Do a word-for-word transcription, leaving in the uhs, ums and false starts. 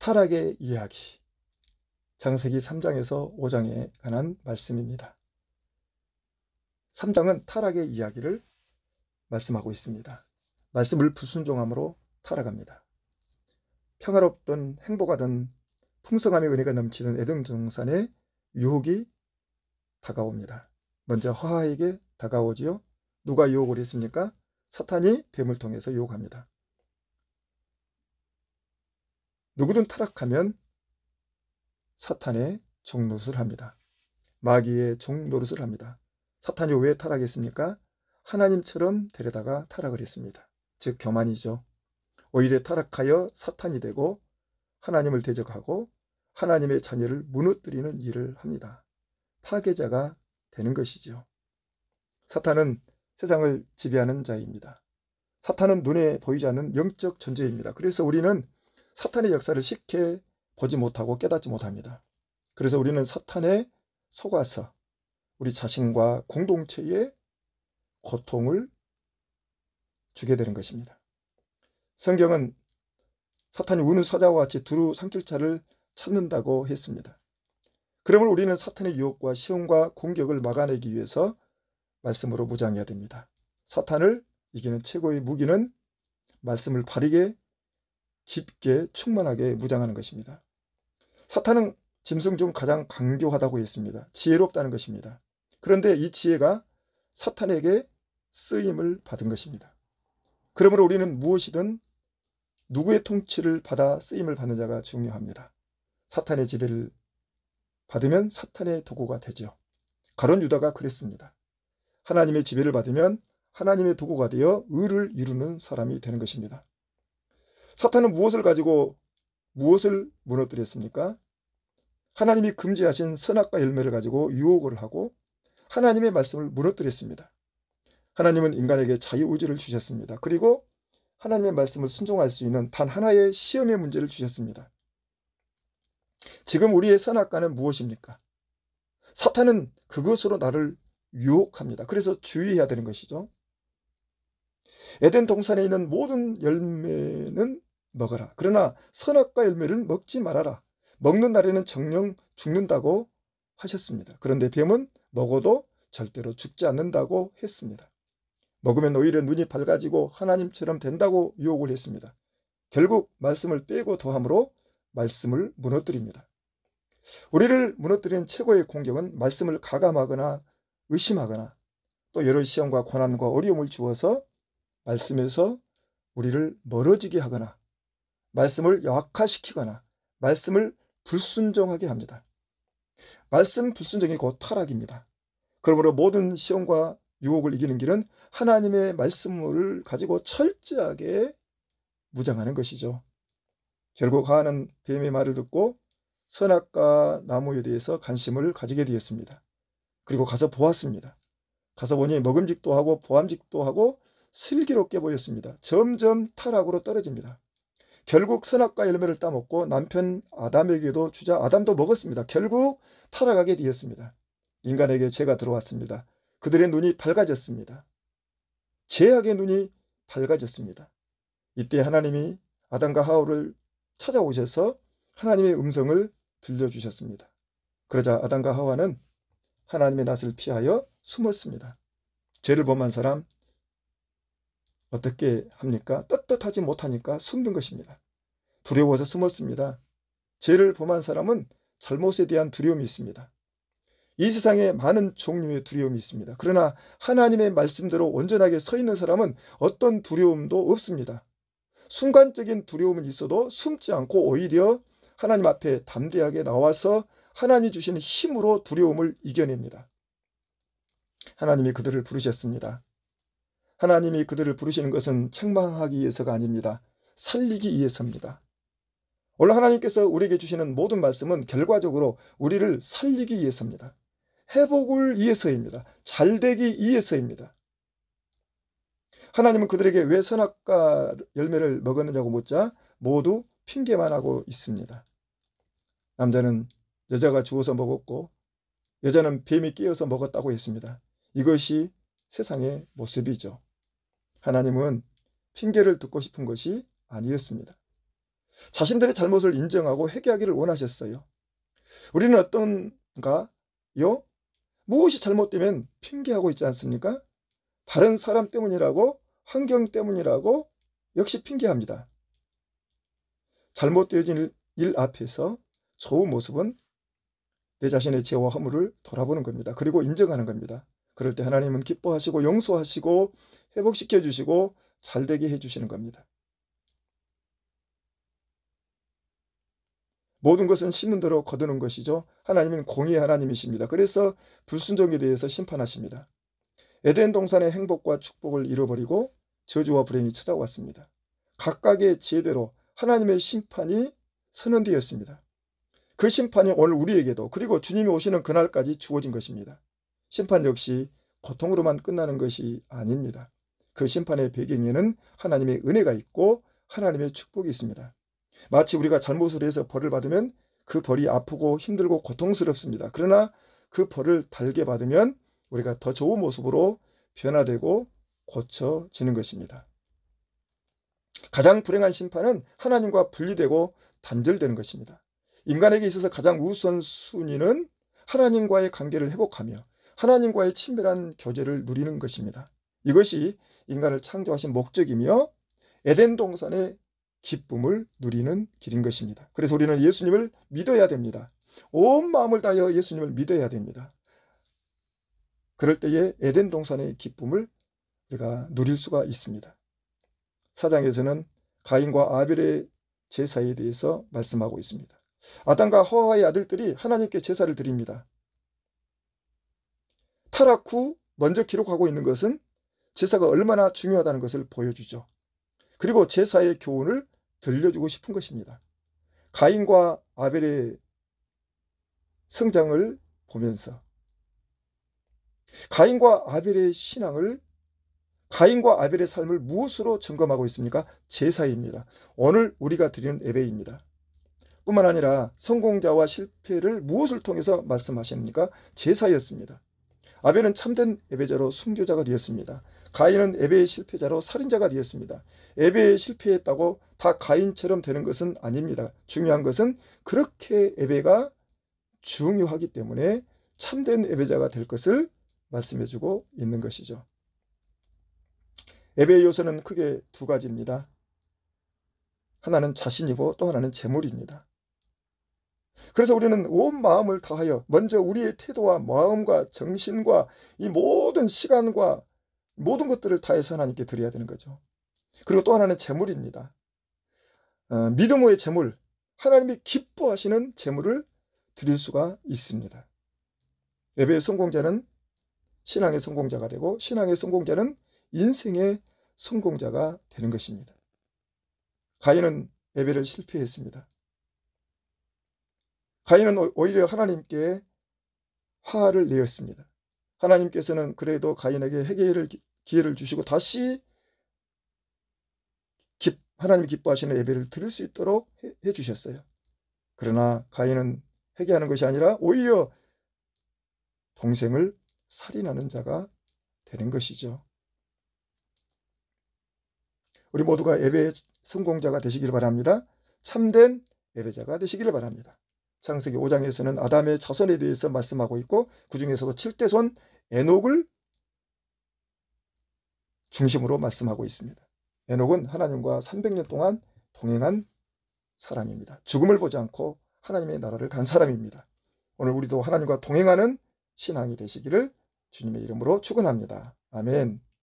타락의 이야기, 창세기 삼 장에서 오 장에 관한 말씀입니다. 삼 장은 타락의 이야기를 말씀하고 있습니다. 말씀을 불순종함으로 타락합니다. 평화롭던 행복하던 풍성함의 은혜가 넘치는 에덴 동산에 유혹이 다가옵니다. 먼저 하와에게 다가오지요. 누가 유혹을 했습니까? 사탄이 뱀을 통해서 유혹합니다. 누구든 타락하면 사탄의 종노릇을 합니다. 마귀의 종노릇을 합니다. 사탄이 왜 타락했습니까? 하나님처럼 되려다가 타락을 했습니다. 즉 교만이죠. 오히려 타락하여 사탄이 되고 하나님을 대적하고 하나님의 자녀를 무너뜨리는 일을 합니다. 파괴자가 되는 것이죠. 사탄은 세상을 지배하는 자입니다. 사탄은 눈에 보이지 않는 영적 존재입니다. 그래서 우리는 사탄의 역사를 쉽게 보지 못하고 깨닫지 못합니다. 그래서 우리는 사탄에 속아서 우리 자신과 공동체에 고통을 주게 되는 것입니다. 성경은 사탄이 우는 사자와 같이 두루 삼킬 자를 찾는다고 했습니다. 그러므로 우리는 사탄의 유혹과 시험과 공격을 막아내기 위해서 말씀으로 무장해야 됩니다. 사탄을 이기는 최고의 무기는 말씀을 바르게 깊게 충만하게 무장하는 것입니다. 사탄은 짐승 중 가장 강교하다고 했습니다. 지혜롭다는 것입니다. 그런데 이 지혜가 사탄에게 쓰임을 받은 것입니다. 그러므로 우리는 무엇이든 누구의 통치를 받아 쓰임을 받는 자가 중요합니다. 사탄의 지배를 받으면 사탄의 도구가 되죠. 가룟 유다가 그랬습니다. 하나님의 지배를 받으면 하나님의 도구가 되어 의를 이루는 사람이 되는 것입니다. 사탄은 무엇을 가지고 무엇을 무너뜨렸습니까? 하나님이 금지하신 선악과 열매를 가지고 유혹을 하고 하나님의 말씀을 무너뜨렸습니다. 하나님은 인간에게 자유의지를 주셨습니다. 그리고 하나님의 말씀을 순종할 수 있는 단 하나의 시험의 문제를 주셨습니다. 지금 우리의 선악과는 무엇입니까? 사탄은 그것으로 나를 유혹합니다. 그래서 주의해야 되는 것이죠. 에덴 동산에 있는 모든 열매는 먹어라. 그러나 선악과 열매를 먹지 말아라. 먹는 날에는 정령 죽는다고 하셨습니다. 그런데 뱀은 먹어도 절대로 죽지 않는다고 했습니다. 먹으면 오히려 눈이 밝아지고 하나님처럼 된다고 유혹을 했습니다. 결국 말씀을 빼고 더함으로 말씀을 무너뜨립니다. 우리를 무너뜨리는 최고의 공격은 말씀을 가감하거나 의심하거나 또 여러 시험과 고난과 어려움을 주어서 말씀에서 우리를 멀어지게 하거나 말씀을 약화시키거나 말씀을 불순종하게 합니다. 말씀 불순종이 곧 타락입니다. 그러므로 모든 시험과 유혹을 이기는 길은 하나님의 말씀을 가지고 철저하게 무장하는 것이죠. 결국 하와는 뱀의 말을 듣고 선악과 나무에 대해서 관심을 가지게 되었습니다. 그리고 가서 보았습니다. 가서 보니 먹음직도 하고 보암직도 하고 슬기롭게 보였습니다. 점점 타락으로 떨어집니다. 결국 선악과 열매를 따먹고 남편 아담에게도 주자 아담도 먹었습니다. 결국 타락하게 되었습니다. 인간에게 죄가 들어왔습니다. 그들의 눈이 밝아졌습니다. 죄악의 눈이 밝아졌습니다. 이때 하나님이 아담과 하와를 찾아오셔서 하나님의 음성을 들려주셨습니다. 그러자 아담과 하와는 하나님의 낯을 피하여 숨었습니다. 죄를 범한 사람 어떻게 합니까? 떳떳하지 못하니까 숨는 것입니다. 두려워서 숨었습니다. 죄를 범한 사람은 잘못에 대한 두려움이 있습니다. 이 세상에 많은 종류의 두려움이 있습니다. 그러나 하나님의 말씀대로 온전하게 서 있는 사람은 어떤 두려움도 없습니다. 순간적인 두려움은 있어도 숨지 않고 오히려 하나님 앞에 담대하게 나와서 하나님이 주시는 힘으로 두려움을 이겨냅니다. 하나님이 그들을 부르셨습니다. 하나님이 그들을 부르시는 것은 책망하기 위해서가 아닙니다. 살리기 위해서입니다. 오늘 하나님께서 우리에게 주시는 모든 말씀은 결과적으로 우리를 살리기 위해서입니다. 회복을 위해서입니다. 잘되기 위해서입니다. 하나님은 그들에게 왜 선악과 열매를 먹었느냐고 묻자 모두 핑계만 하고 있습니다. 남자는 여자가 주어서 먹었고 여자는 뱀이 끼어서 먹었다고 했습니다. 이것이 세상의 모습이죠. 하나님은 핑계를 듣고 싶은 것이 아니었습니다. 자신들의 잘못을 인정하고 회개하기를 원하셨어요. 우리는 어떤가요? 무엇이 잘못되면 핑계하고 있지 않습니까? 다른 사람 때문이라고, 환경 때문이라고 역시 핑계합니다. 잘못되어진 일 앞에서 좋은 모습은 내 자신의 죄와 허물을 돌아보는 겁니다. 그리고 인정하는 겁니다. 그럴 때 하나님은 기뻐하시고 용서하시고 회복시켜 주시고 잘되게 해주시는 겁니다. 모든 것은 심은 대로 거두는 것이죠. 하나님은 공의의 하나님이십니다. 그래서 불순종에 대해서 심판하십니다. 에덴 동산의 행복과 축복을 잃어버리고 저주와 불행이 찾아왔습니다. 각각의 지혜대로 하나님의 심판이 선언되었습니다. 그 심판이 오늘 우리에게도 그리고 주님이 오시는 그날까지 주어진 것입니다. 심판 역시 고통으로만 끝나는 것이 아닙니다. 그 심판의 배경에는 하나님의 은혜가 있고 하나님의 축복이 있습니다. 마치 우리가 잘못을 해서 벌을 받으면 그 벌이 아프고 힘들고 고통스럽습니다. 그러나 그 벌을 달게 받으면 우리가 더 좋은 모습으로 변화되고 고쳐지는 것입니다. 가장 불행한 심판은 하나님과 분리되고 단절되는 것입니다. 인간에게 있어서 가장 우선순위는 하나님과의 관계를 회복하며 하나님과의 친밀한 교제를 누리는 것입니다. 이것이 인간을 창조하신 목적이며 에덴 동산의 기쁨을 누리는 길인 것입니다. 그래서 우리는 예수님을 믿어야 됩니다. 온 마음을 다하여 예수님을 믿어야 됩니다. 그럴 때에 에덴 동산의 기쁨을 우리가 누릴 수가 있습니다. 사장에서는 가인과 아벨의 제사에 대해서 말씀하고 있습니다. 아담과 하와의 아들들이 하나님께 제사를 드립니다. 타락 후 먼저 기록하고 있는 것은 제사가 얼마나 중요하다는 것을 보여주죠. 그리고 제사의 교훈을 들려주고 싶은 것입니다. 가인과 아벨의 성장을 보면서 가인과 아벨의 신앙을 가인과 아벨의 삶을 무엇으로 점검하고 있습니까? 제사입니다. 오늘 우리가 드리는 예배입니다. 뿐만 아니라 성공자와 실패를 무엇을 통해서 말씀하십니까? 제사였습니다. 아벨은 참된 예배자로 순교자가 되었습니다. 가인은 예배의 실패자로 살인자가 되었습니다. 예배에 실패했다고 다 가인처럼 되는 것은 아닙니다. 중요한 것은 그렇게 예배가 중요하기 때문에 참된 예배자가 될 것을 말씀해주고 있는 것이죠. 예배의 요소는 크게 두 가지입니다. 하나는 자신이고 또 하나는 재물입니다. 그래서 우리는 온 마음을 다하여 먼저 우리의 태도와 마음과 정신과 이 모든 시간과 모든 것들을 다해서 하나님께 드려야 되는 거죠. 그리고 또 하나는 재물입니다. 어, 믿음의 재물, 하나님이 기뻐하시는 재물을 드릴 수가 있습니다. 예배의 성공자는 신앙의 성공자가 되고 신앙의 성공자는 인생의 성공자가 되는 것입니다. 가인은 예배를 실패했습니다. 가인은 오히려 하나님께 화를 내었습니다. 하나님께서는 그래도 가인에게 회개의 기회를 주시고 다시 하나님이 기뻐하시는 예배를 드릴 수 있도록 해주셨어요. 그러나 가인은 회개하는 것이 아니라 오히려 동생을 살인하는 자가 되는 것이죠. 우리 모두가 예배의 성공자가 되시기를 바랍니다. 참된 예배자가 되시기를 바랍니다. 창세기 오 장에서는 아담의 자손에 대해서 말씀하고 있고 그 중에서도 칠대 손 에녹을 중심으로 말씀하고 있습니다. 에녹은 하나님과 삼백 년 동안 동행한 사람입니다. 죽음을 보지 않고 하나님의 나라를 간 사람입니다. 오늘 우리도 하나님과 동행하는 신앙이 되시기를 주님의 이름으로 축원합니다. 아멘.